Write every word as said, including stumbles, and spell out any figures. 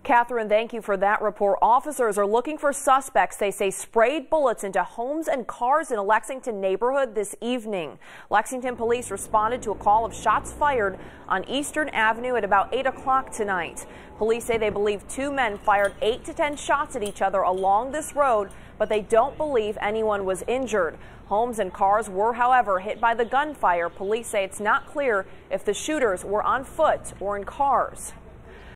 Catherine, thank you for that report. Officers are looking for suspects they say sprayed bullets into homes and cars in a Lexington neighborhood this evening. Lexington police responded to a call of shots fired on Eastern Avenue at about eight o'clock tonight. Police say they believe two men fired eight to ten shots at each other along this road, but they don't believe anyone was injured. Homes and cars were, however, hit by the gunfire. Police say it's not clear if the shooters were on foot or in cars.